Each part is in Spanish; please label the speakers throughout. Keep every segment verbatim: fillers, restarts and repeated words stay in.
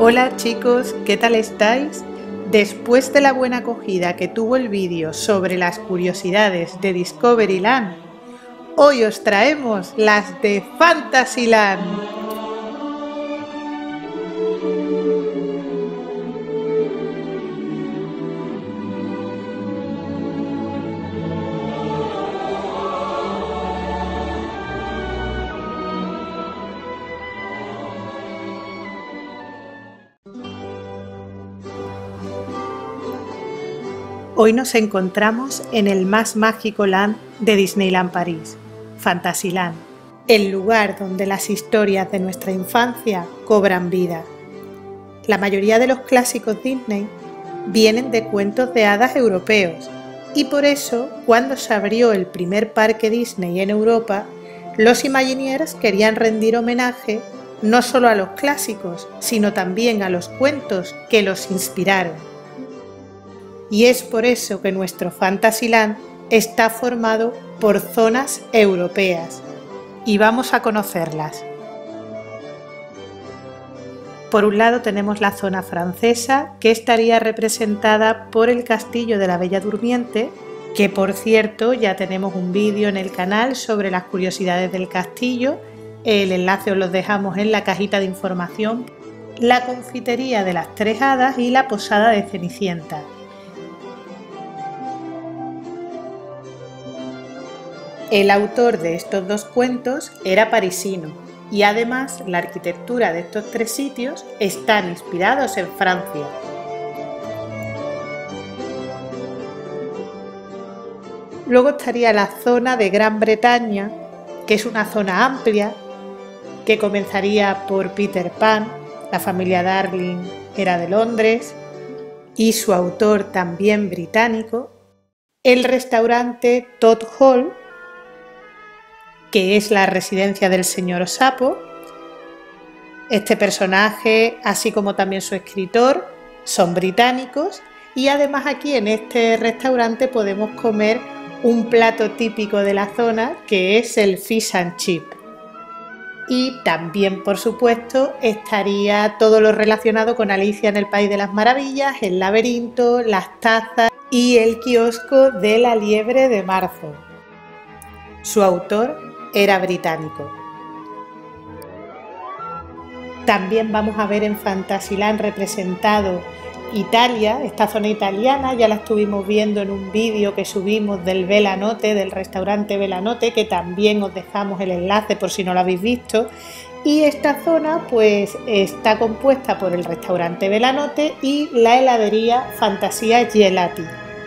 Speaker 1: Hola chicos, ¿qué tal estáis? Después de la buena acogida que tuvo el vídeo sobre las curiosidades de Discoveryland, hoy os traemos las de Fantasyland. Hoy nos encontramos en el más mágico land de Disneyland París, Fantasyland, el lugar donde las historias de nuestra infancia cobran vida. La mayoría de los clásicos Disney vienen de cuentos de hadas europeos y por eso, cuando se abrió el primer parque Disney en Europa, los Imagineers querían rendir homenaje no solo a los clásicos, sino también a los cuentos que los inspiraron. Y es por eso que nuestro Fantasyland está formado por zonas europeas y vamos a conocerlas. Por un lado tenemos la zona francesa, que estaría representada por el castillo de la Bella Durmiente, que por cierto ya tenemos un vídeo en el canal sobre las curiosidades del castillo, el enlace os lo dejamos en la cajita de información, la confitería de las Tres Hadas y la posada de Cenicienta. El autor de estos dos cuentos era parisino y además la arquitectura de estos tres sitios están inspirados en Francia. Luego estaría la zona de Gran Bretaña, que es una zona amplia que comenzaría por Peter Pan, la familia Darling era de Londres y su autor también británico, el restaurante Todd Hall, que es la residencia del señor Sapo. Este personaje, así como también su escritor, son británicos y además aquí en este restaurante podemos comer un plato típico de la zona que es el fish and chip. Y también, por supuesto, estaría todo lo relacionado con Alicia en el País de las Maravillas, el laberinto, las tazas y el kiosco de la Liebre de Marzo. Su autor era británico. También vamos a ver en Fantasyland representado Italia, esta zona italiana, ya la estuvimos viendo en un vídeo que subimos del Bella Notte, del restaurante Bella Notte, que también os dejamos el enlace por si no lo habéis visto. Y esta zona pues está compuesta por el restaurante Bella Notte y la heladería Fantasia Gelati.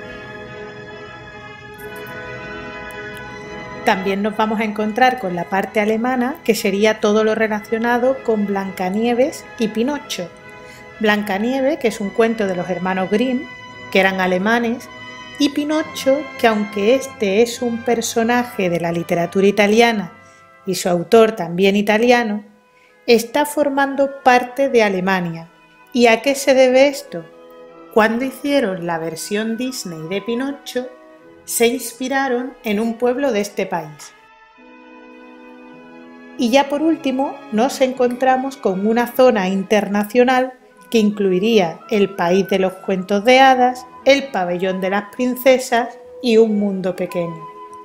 Speaker 1: También nos vamos a encontrar con la parte alemana, que sería todo lo relacionado con Blancanieves y Pinocho. Blancanieves, que es un cuento de los hermanos Grimm, que eran alemanes, y Pinocho, que aunque este es un personaje de la literatura italiana y su autor también italiano, está formando parte de Alemania. ¿Y a qué se debe esto? Cuando hicieron la versión Disney de Pinocho, se inspiraron en un pueblo de este país. Y ya por último nos encontramos con una zona internacional que incluiría el país de los cuentos de hadas, el pabellón de las princesas y un mundo pequeño.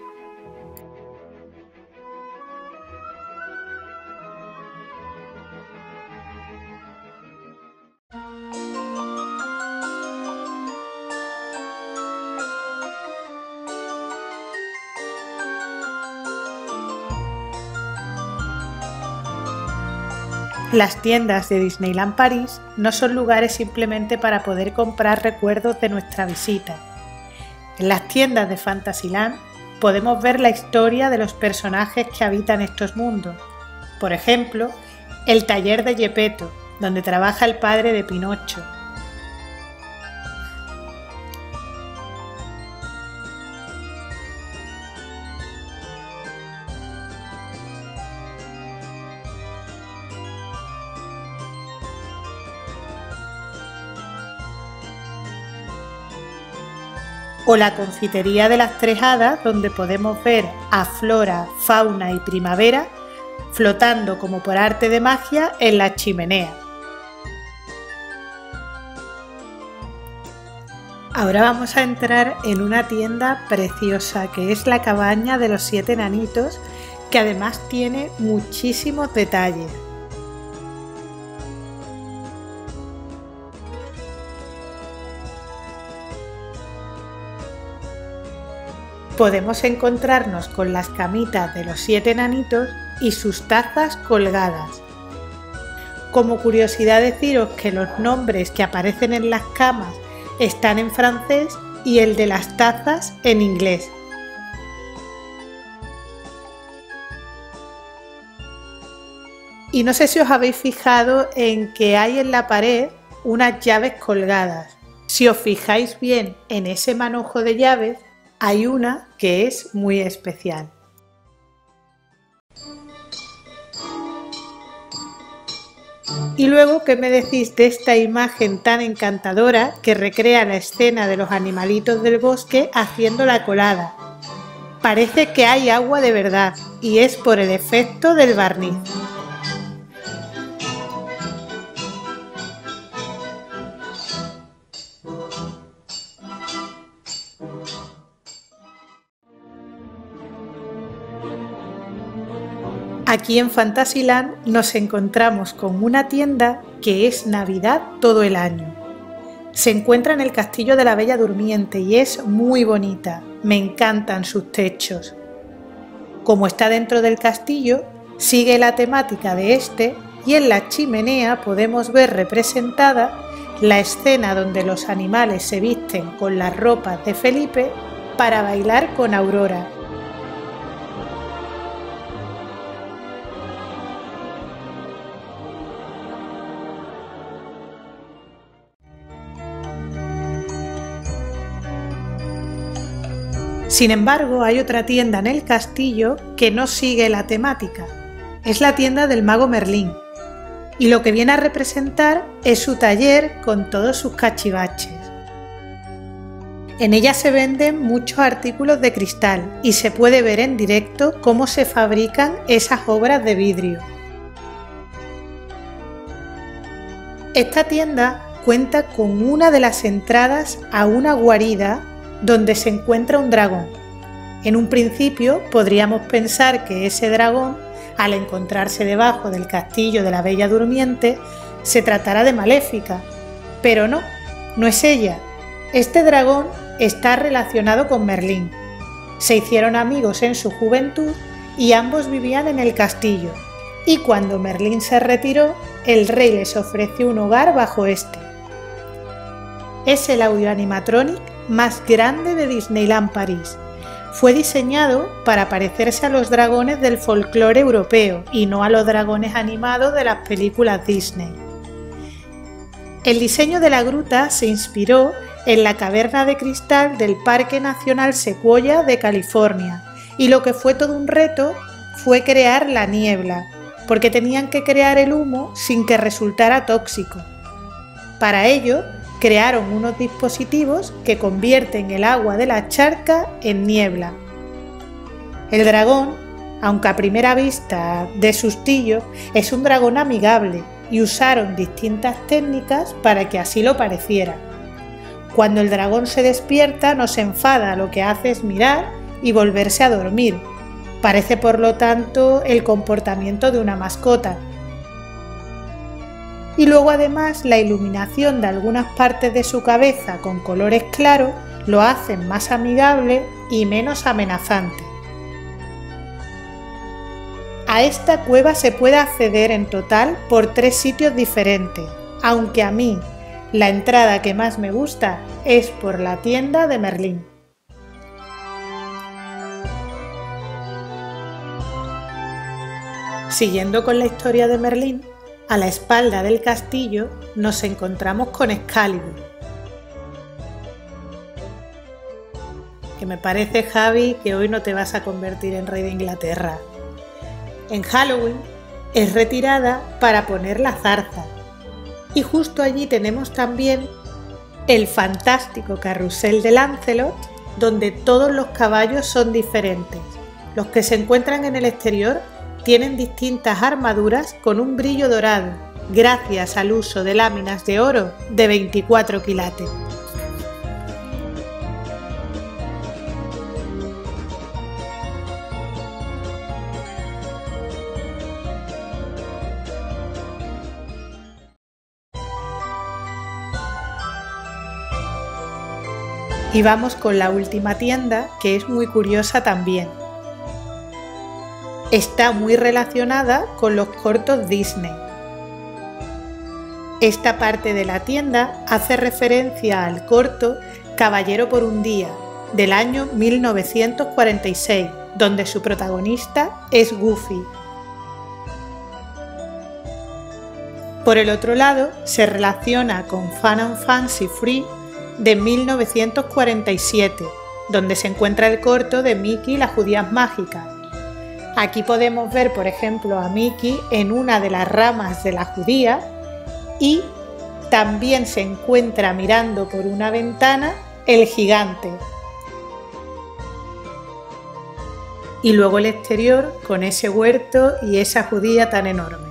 Speaker 1: Las tiendas de Disneyland París no son lugares simplemente para poder comprar recuerdos de nuestra visita. En las tiendas de Fantasyland podemos ver la historia de los personajes que habitan estos mundos. Por ejemplo, el taller de Geppetto, donde trabaja el padre de Pinocho. O la confitería de las Tres Hadas, donde podemos ver a Flora, Fauna y Primavera flotando como por arte de magia en la chimenea. Ahora vamos a entrar en una tienda preciosa que es la cabaña de los siete enanitos, que además tiene muchísimos detalles. Podemos encontrarnos con las camitas de los siete enanitos y sus tazas colgadas. Como curiosidad deciros que los nombres que aparecen en las camas están en francés y el de las tazas en inglés. Y no sé si os habéis fijado en que hay en la pared unas llaves colgadas. Si os fijáis bien en ese manojo de llaves, hay una que es muy especial. Y luego, ¿qué me decís de esta imagen tan encantadora que recrea la escena de los animalitos del bosque haciendo la colada? Parece que hay agua de verdad y es por el efecto del barniz. Aquí en Fantasyland nos encontramos con una tienda que es Navidad todo el año. Se encuentra en el Castillo de la Bella Durmiente y es muy bonita, me encantan sus techos. Como está dentro del castillo, sigue la temática de este y en la chimenea podemos ver representada la escena donde los animales se visten con las ropas de Felipe para bailar con Aurora. Sin embargo, hay otra tienda en el castillo que no sigue la temática. Es la tienda del mago Merlín, y lo que viene a representar es su taller con todos sus cachivaches. En ella se venden muchos artículos de cristal y se puede ver en directo cómo se fabrican esas obras de vidrio. Esta tienda cuenta con una de las entradas a una guarida donde se encuentra un dragón. En un principio podríamos pensar que ese dragón, al encontrarse debajo del castillo de la Bella Durmiente, se tratará de Maléfica, pero no, no es ella. Este dragón está relacionado con Merlín. Se hicieron amigos en su juventud y ambos vivían en el castillo, y cuando Merlín se retiró, el rey les ofreció un hogar bajo este. Es el audioanimatronic más grande de Disneyland París. Fue diseñado para parecerse a los dragones del folclore europeo y no a los dragones animados de las películas Disney. El diseño de la gruta se inspiró en la caverna de cristal del Parque Nacional Sequoia de California, y lo que fue todo un reto fue crear la niebla, porque tenían que crear el humo sin que resultara tóxico. Para ello, crearon unos dispositivos que convierten el agua de la charca en niebla. El dragón, aunque a primera vista dé sustillo, es un dragón amigable y usaron distintas técnicas para que así lo pareciera. Cuando el dragón se despierta no se enfada, lo que hace es mirar y volverse a dormir. Parece por lo tanto el comportamiento de una mascota. Y luego además la iluminación de algunas partes de su cabeza con colores claros lo hacen más amigable y menos amenazante. A esta cueva se puede acceder en total por tres sitios diferentes, aunque a mí la entrada que más me gusta es por la tienda de Merlín. Siguiendo con la historia de Merlín, a la espalda del castillo nos encontramos con Excalibur. Que me parece, Javi, que hoy no te vas a convertir en rey de Inglaterra. En Halloween es retirada para poner la zarza. Y justo allí tenemos también el fantástico carrusel de Lancelot, donde todos los caballos son diferentes. Los que se encuentran en el exterior tienen distintas armaduras con un brillo dorado, gracias al uso de láminas de oro de veinticuatro quilates. Y vamos con la última tienda, que es muy curiosa también. Está muy relacionada con los cortos Disney. Esta parte de la tienda hace referencia al corto Caballero por un día, del año mil novecientos cuarenta y seis, donde su protagonista es Goofy. Por el otro lado, se relaciona con Fun and Fancy Free de mil novecientos cuarenta y siete, donde se encuentra el corto de Mickey y las judías mágicas. Aquí podemos ver, por ejemplo, a Mickey en una de las ramas de la judía y también se encuentra mirando por una ventana el gigante. Y luego el exterior con ese huerto y esa judía tan enorme.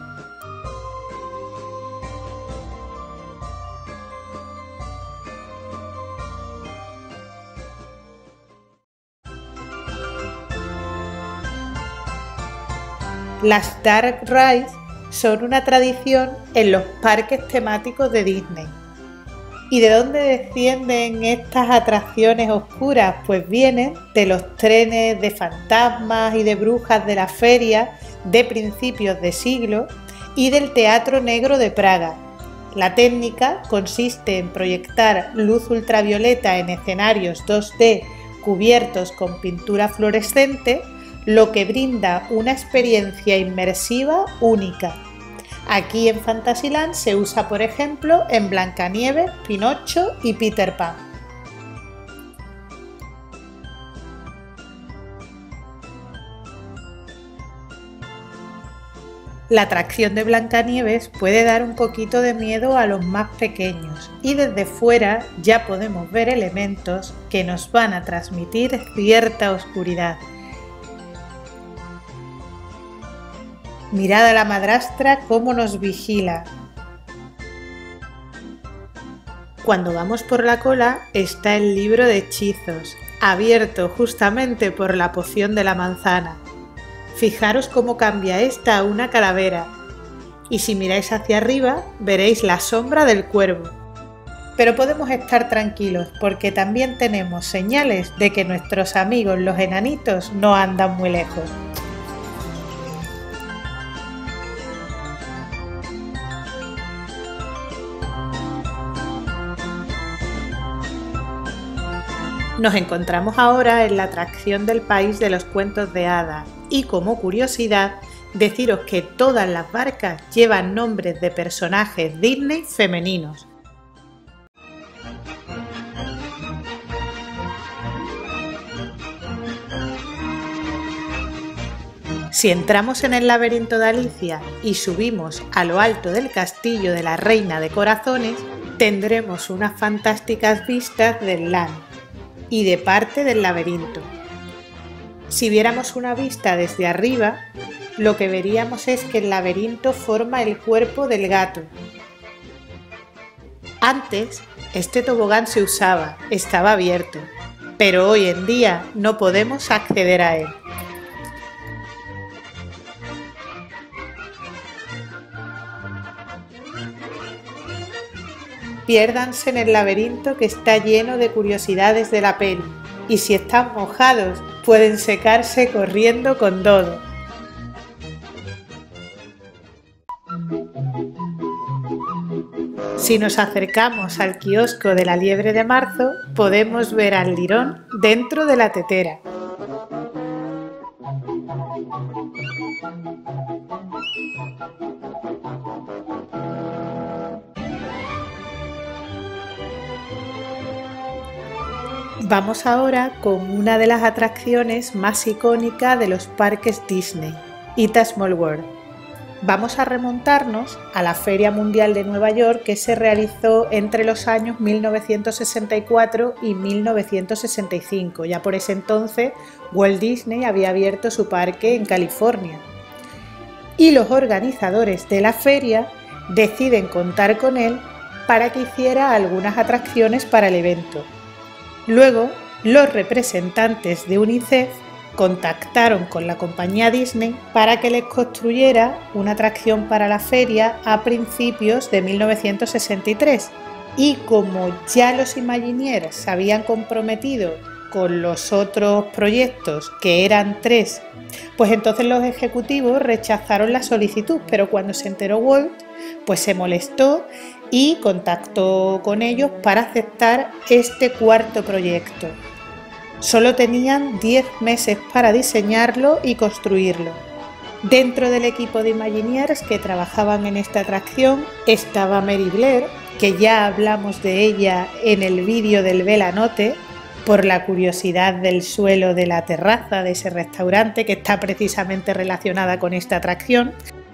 Speaker 1: Las Dark Rides son una tradición en los parques temáticos de Disney. ¿Y de dónde descienden estas atracciones oscuras? Pues vienen de los trenes de fantasmas y de brujas de la feria de principios de siglo y del Teatro Negro de Praga. La técnica consiste en proyectar luz ultravioleta en escenarios dos D cubiertos con pintura fluorescente, lo que brinda una experiencia inmersiva única. Aquí en Fantasyland se usa, por ejemplo, en Blancanieves, Pinocho y Peter Pan. La atracción de Blancanieves puede dar un poquito de miedo a los más pequeños y desde fuera ya podemos ver elementos que nos van a transmitir cierta oscuridad. Mirad a la madrastra cómo nos vigila. Cuando vamos por la cola está el libro de hechizos, abierto justamente por la poción de la manzana. Fijaros cómo cambia esta a una calavera. Y si miráis hacia arriba veréis la sombra del cuervo. Pero podemos estar tranquilos porque también tenemos señales de que nuestros amigos los enanitos no andan muy lejos. Nos encontramos ahora en la atracción del país de los cuentos de hadas y como curiosidad deciros que todas las barcas llevan nombres de personajes Disney femeninos. Si entramos en el laberinto de Alicia y subimos a lo alto del castillo de la Reina de Corazones, tendremos unas fantásticas vistas del Land y de parte del laberinto. Si viéramos una vista desde arriba, lo que veríamos es que el laberinto forma el cuerpo del gato. Antes, este tobogán se usaba, estaba abierto, pero hoy en día no podemos acceder a él. Piérdanse en el laberinto que está lleno de curiosidades de la peli, y si están mojados pueden secarse corriendo con Dodo. Si nos acercamos al kiosco de la Liebre de Marzo, podemos ver al lirón dentro de la tetera. Vamos ahora con una de las atracciones más icónicas de los parques Disney, It's a Small World. Vamos a remontarnos a la Feria Mundial de Nueva York que se realizó entre los años mil novecientos sesenta y cuatro y mil novecientos sesenta y cinco. Ya por ese entonces Walt Disney había abierto su parque en California. Y los organizadores de la feria deciden contar con él para que hiciera algunas atracciones para el evento. Luego, los representantes de UNICEF contactaron con la compañía Disney para que les construyera una atracción para la feria a principios de mil novecientos sesenta y tres, Y como ya los Imagineers se habían comprometido con los otros proyectos, que eran tres, pues entonces los ejecutivos rechazaron la solicitud, pero cuando se enteró Walt, pues se molestó y contactó con ellos para aceptar este cuarto proyecto. Solo tenían diez meses para diseñarlo y construirlo. Dentro del equipo de Imagineers que trabajaban en esta atracción estaba Mary Blair, que ya hablamos de ella en el vídeo del Vela Notte, por la curiosidad del suelo de la terraza de ese restaurante que está precisamente relacionada con esta atracción.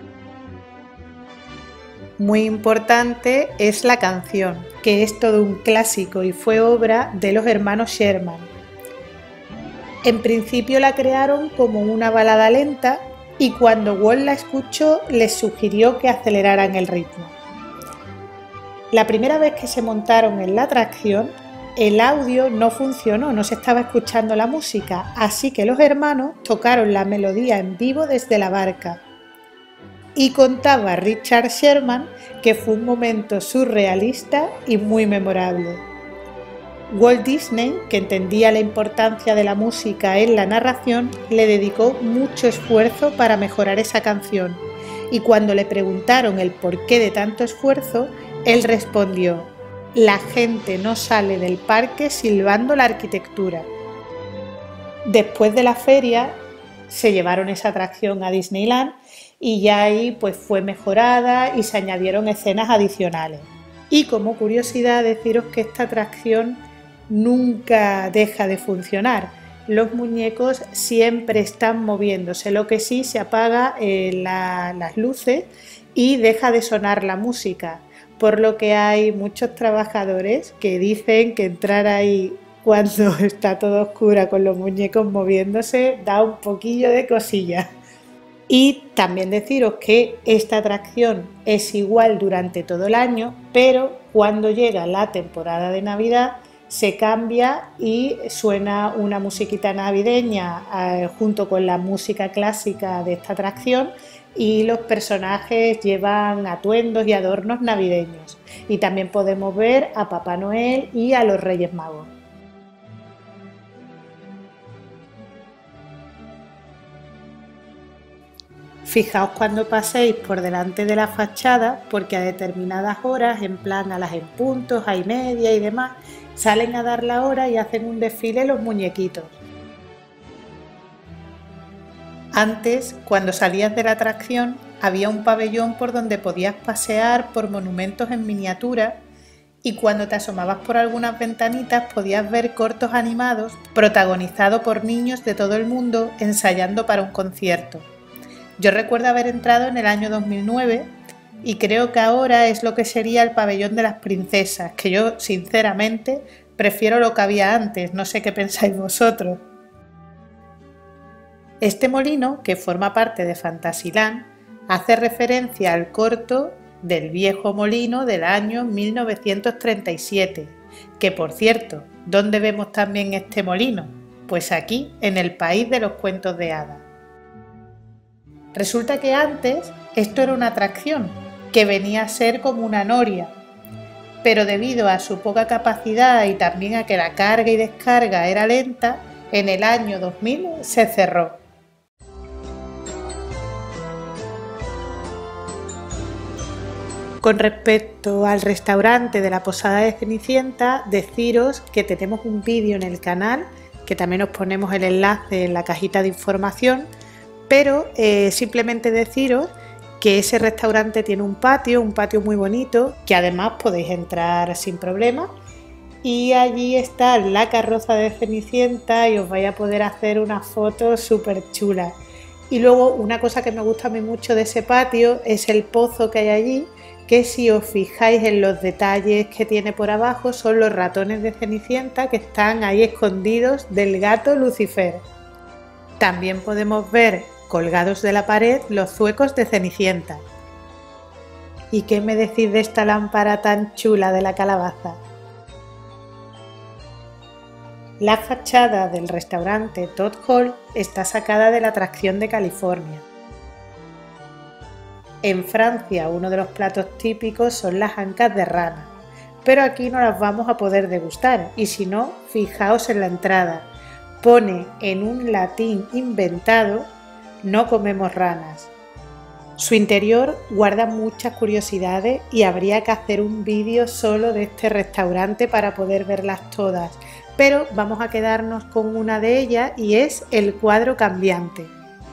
Speaker 1: Muy importante es la canción, que es todo un clásico y fue obra de los hermanos Sherman. En principio la crearon como una balada lenta y cuando Walt la escuchó les sugirió que aceleraran el ritmo. La primera vez que se montaron en la atracción, el audio no funcionó, no se estaba escuchando la música, así que los hermanos tocaron la melodía en vivo desde la barca. Y contaba Richard Sherman que fue un momento surrealista y muy memorable. Walt Disney, que entendía la importancia de la música en la narración, le dedicó mucho esfuerzo para mejorar esa canción, y cuando le preguntaron el porqué de tanto esfuerzo, él respondió: la gente no sale del parque silbando la arquitectura. Después de la feria se llevaron esa atracción a Disneyland y ya ahí pues fue mejorada y se añadieron escenas adicionales. Y como curiosidad deciros que esta atracción nunca deja de funcionar. Los muñecos siempre están moviéndose, lo que sí se apaga eh, la, las luces y deja de sonar la música, por lo que hay muchos trabajadores que dicen que entrar ahí cuando está todo oscuro con los muñecos moviéndose da un poquillo de cosilla. Y también deciros que esta atracción es igual durante todo el año, pero cuando llega la temporada de Navidad se cambia y suena una musiquita navideña eh, junto con la música clásica de esta atracción, y los personajes llevan atuendos y adornos navideños. Y también podemos ver a Papá Noel y a los Reyes Magos. Fijaos cuando paséis por delante de la fachada, porque a determinadas horas, en plan a las en puntos, a y media y demás, salen a dar la hora y hacen un desfile los muñequitos. Antes, cuando salías de la atracción, había un pabellón por donde podías pasear por monumentos en miniatura, y cuando te asomabas por algunas ventanitas podías ver cortos animados protagonizados por niños de todo el mundo ensayando para un concierto. Yo recuerdo haber entrado en el año dos mil nueve y creo que ahora es lo que sería el pabellón de las princesas, que yo sinceramente prefiero lo que había antes, no sé qué pensáis vosotros. Este molino, que forma parte de Fantasyland, hace referencia al corto del viejo molino del año mil novecientos treinta y siete, que por cierto, ¿dónde vemos también este molino? Pues aquí, en el país de los cuentos de hadas. Resulta que antes esto era una atracción, que venía a ser como una noria, pero debido a su poca capacidad y también a que la carga y descarga era lenta, en el año dos mil se cerró. Con respecto al restaurante de la Posada de Cenicienta, deciros que tenemos un vídeo en el canal, que también os ponemos el enlace en la cajita de información, pero eh, simplemente deciros que ese restaurante tiene un patio, un patio muy bonito, que además podéis entrar sin problema, y allí está la carroza de Cenicienta y os vais a poder hacer unas fotos súper chulas. Y luego una cosa que me gusta a mí mucho de ese patio es el pozo que hay allí, que si os fijáis en los detalles que tiene por abajo son los ratones de Cenicienta que están ahí escondidos del gato Lucifer. También podemos ver colgados de la pared los zuecos de Cenicienta. ¿Y qué me decís de esta lámpara tan chula de la calabaza? La fachada del restaurante Todd Hall está sacada de la atracción de California. En Francia, uno de los platos típicos son las ancas de rana, pero aquí no las vamos a poder degustar y si no, fijaos en la entrada. Pone en un latín inventado: no comemos ranas. Su interior guarda muchas curiosidades y habría que hacer un vídeo solo de este restaurante para poder verlas todas, pero vamos a quedarnos con una de ellas y es el cuadro cambiante.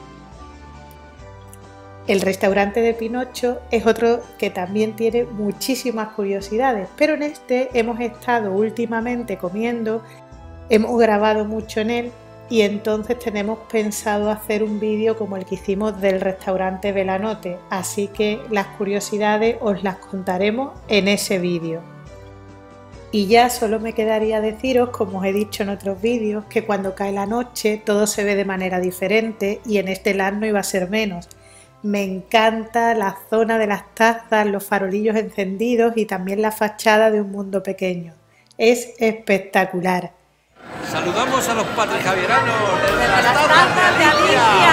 Speaker 1: El restaurante de Pinocho es otro que también tiene muchísimas curiosidades, pero en este hemos estado últimamente comiendo, hemos grabado mucho en él y entonces tenemos pensado hacer un vídeo como el que hicimos del restaurante Velanote, así que las curiosidades os las contaremos en ese vídeo. Y ya solo me quedaría deciros, como os he dicho en otros vídeos, que cuando cae la noche todo se ve de manera diferente y en este land no iba a ser menos. Me encanta la zona de las tazas, los farolillos encendidos y también la fachada de Un Mundo Pequeño. Es espectacular.
Speaker 2: Saludamos a los patrijavieranos desde las
Speaker 3: las
Speaker 2: tazas de Alicia.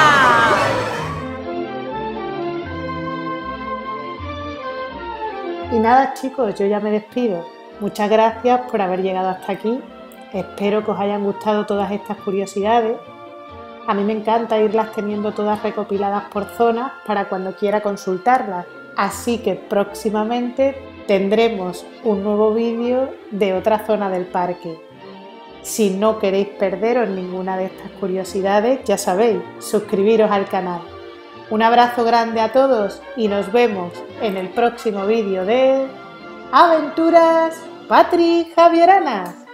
Speaker 1: Y nada chicos, yo ya me despido. Muchas gracias por haber llegado hasta aquí. Espero que os hayan gustado todas estas curiosidades. A mí me encanta irlas teniendo todas recopiladas por zonas para cuando quiera consultarlas. Así que próximamente tendremos un nuevo vídeo de otra zona del parque. Si no queréis perderos ninguna de estas curiosidades, ya sabéis, suscribiros al canal. Un abrazo grande a todos y nos vemos en el próximo vídeo de Aventuras Patrijavieranas.